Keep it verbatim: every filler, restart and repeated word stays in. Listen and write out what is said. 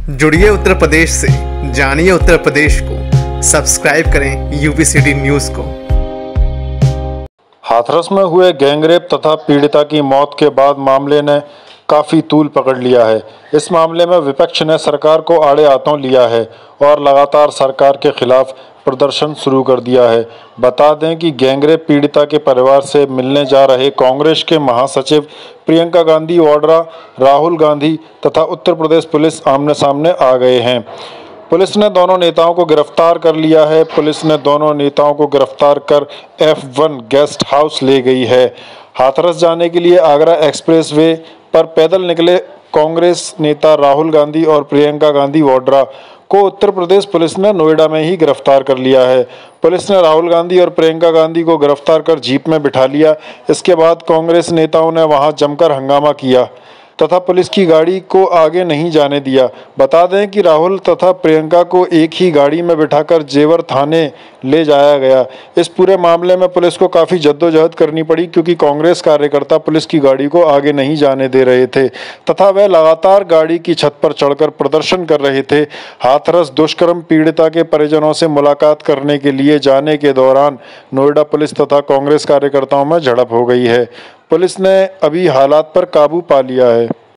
जुड़िए उत्तर प्रदेश से, जानिए उत्तर प्रदेश को। सब्सक्राइब करें यूपीसीडी न्यूज़ को। हाथरस में हुए गैंगरेप तथा पीड़िता की मौत के बाद मामले ने काफ़ी तूल पकड़ लिया है। इस मामले में विपक्ष ने सरकार को आड़े हाथों लिया है और लगातार सरकार के खिलाफ प्रदर्शन शुरू कर दिया है। बता दें कि गैंगरेप पीड़िता के परिवार से मिलने जा रहे कांग्रेस के महासचिव प्रियंका गांधी वाड्रा, राहुल गांधी तथा उत्तर प्रदेश पुलिस आमने सामने आ गए हैं। पुलिस ने दोनों नेताओं को गिरफ्तार कर लिया है। पुलिस ने दोनों नेताओं को गिरफ्तार कर एफ वन गेस्ट हाउस ले गई है। हाथरस जाने के लिए आगरा एक्सप्रेस वे पर पैदल निकले कांग्रेस नेता राहुल गांधी और प्रियंका गांधी वाड्रा को उत्तर प्रदेश पुलिस ने नोएडा में ही गिरफ्तार कर लिया है। पुलिस ने राहुल गांधी और प्रियंका गांधी को गिरफ्तार कर जीप में बिठा लिया। इसके बाद कांग्रेस नेताओं ने वहां जमकर हंगामा किया तथा पुलिस की गाड़ी को आगे नहीं जाने दिया। बता दें कि राहुल तथा प्रियंका को एक ही गाड़ी में बिठाकर जेवर थाने ले जाया गया। इस पूरे मामले में पुलिस को काफ़ी जद्दोजहद करनी पड़ी क्योंकि कांग्रेस कार्यकर्ता पुलिस की गाड़ी को आगे नहीं जाने दे रहे थे तथा वह लगातार गाड़ी की छत पर चढ़कर प्रदर्शन कर रहे थे। हाथरस दुष्कर्म पीड़िता के परिजनों से मुलाकात करने के लिए जाने के दौरान नोएडा पुलिस तथा कांग्रेस कार्यकर्ताओं में झड़प हो गई है। पुलिस ने अभी हालात पर काबू पा लिया है।